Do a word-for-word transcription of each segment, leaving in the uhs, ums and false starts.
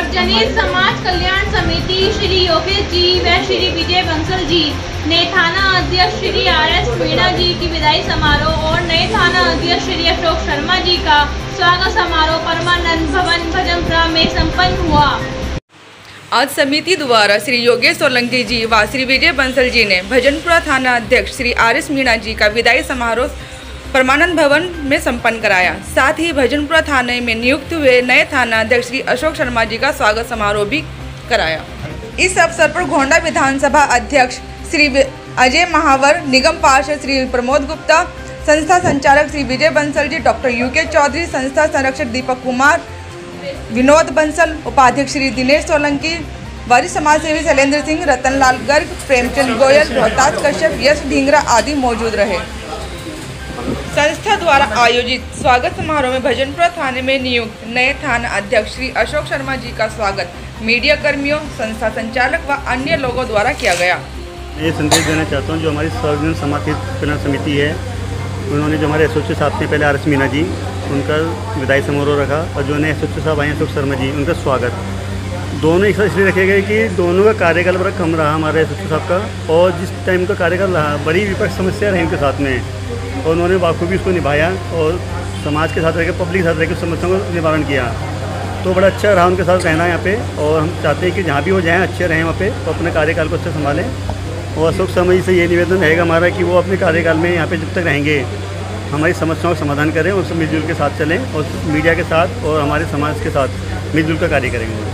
सार्वजनिक समाज कल्याण समिति श्री योगेश जी व श्री विजय बंसल जी ने थाना अध्यक्ष श्री आर एस मीणा जी की विदाई समारोह और नए थाना अध्यक्ष श्री अशोक शर्मा जी का स्वागत समारोह परमानंद भवन भजनपुरा में संपन्न हुआ। आज समिति द्वारा श्री योगेश सोलंकी जी व श्री विजय बंसल जी ने भजनपुरा थाना अध्यक्ष श्री आर एस मीणा जी का विदाई समारोह परमानंद भवन में संपन्न कराया। साथ ही भजनपुरा थाने में नियुक्त हुए नए थाना अध्यक्ष श्री अशोक शर्मा जी का स्वागत समारोह भी कराया। इस अवसर पर गोंडा विधानसभा अध्यक्ष श्री अजय महावर, निगम पार्षद श्री प्रमोद गुप्ता, संस्था संचालक Shri Vijay Bansal ji, doctor U K Chaudhary, संस्था संरक्षक दीपक कुमार, विनोद बंसल, उपाध्यक्ष श्री दिनेश सोलंकी, वरिष्ठ समाज सेवी शैलेंद्र सिंह, रतनलाल गर्ग, प्रेमचंद गोयल, रोहतास कश्यप, यश ढींगरा आदि मौजूद रहे। संस्था द्वारा आयोजित स्वागत समारोह में भजनपुरा थाने में नियुक्त नए थाना अध्यक्ष श्री अशोक शर्मा जी का स्वागत मीडिया कर्मियों, संस्था संचालक व अन्य लोगों द्वारा किया गया। ये संदेश देना चाहता हूँ, जो हमारी सार्वजनिक समाज कल्याण समिति है, उन्होंने जो हमारे एसोसिएट साहब थे पहले आर एस मीणा जी, उनका विदाई समारोह रखा, और जो नए एसोसिएट साहब आए अशोक शर्मा जी, उनका स्वागत। दोनों एक साथ इसलिए रखे गए कि दोनों का कार्यकाल बड़ा कम रहा हमारे एसोसिएट साहब का, और जिस टाइम का कार्यकाल रहा बड़ी विपक्ष समस्या रही उनके साथ में, और उन्होंने बाखूबी उसको निभाया और समाज के साथ रहकर, पब्लिक के साथ रहकर समस्याओं का निवारण किया। तो बड़ा अच्छा रहा उनके साथ रहना यहाँ पे, और हम चाहते हैं कि जहाँ भी वो जाएँ अच्छे रहें वहाँ पे, और अपने कार्यकाल को अच्छा संभालें। और अशोक शर्मा जी से ये निवेदन रहेगा हमारा कि वो अपने कार्यकाल में यहाँ पे जब तक रहेंगे हमारी समस्याओं का समाधान करें, और सब मिलजुल के साथ चलें, और मीडिया के साथ और हमारे समाज के साथ मिलजुल कर कार्य करेंगे।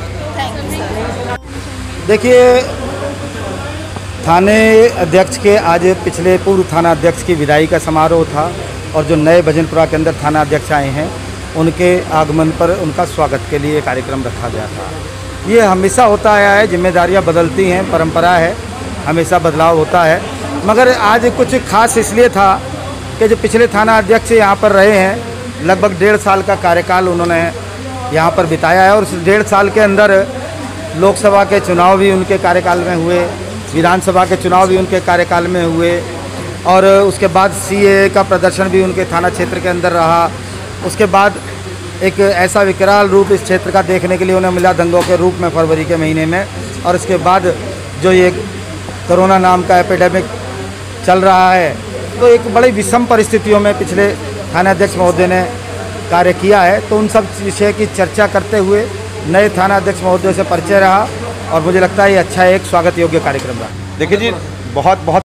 देखिए, थाने अध्यक्ष के आज पिछले पूर्व थाना अध्यक्ष की विदाई का समारोह था, और जो नए भजनपुरा के अंदर थाना अध्यक्ष आए हैं उनके आगमन पर उनका स्वागत के लिए कार्यक्रम रखा गया था। ये हमेशा होता आया है, जिम्मेदारियां बदलती हैं, परंपरा है, हमेशा बदलाव होता है। मगर आज कुछ खास इसलिए था कि जो पिछले थाना अध्यक्ष यहाँ पर रहे हैं, लगभग डेढ़ साल का कार्यकाल उन्होंने यहाँ पर बिताया है, और उस डेढ़ साल के अंदर लोकसभा के चुनाव भी उनके कार्यकाल में हुए, विधानसभा के चुनाव भी उनके कार्यकाल में हुए, और उसके बाद सीए का प्रदर्शन भी उनके थाना क्षेत्र के अंदर रहा। उसके बाद एक ऐसा विकराल रूप इस क्षेत्र का देखने के लिए उन्हें मिला दंगों के रूप में फरवरी के महीने में, और इसके बाद जो ये कोरोना नाम का एपिडेमिक चल रहा है, तो एक बड़ी विषम परिस्थितियों में पिछले थानाध्यक्ष महोदय ने कार्य किया है। तो उन सब विषय की चर्चा करते हुए नए थाना अध्यक्ष महोदय से परिचय रहा, और मुझे लगता है ये अच्छा एक स्वागत योग्य कार्यक्रम रहा। देखिए जी, बहुत बहुत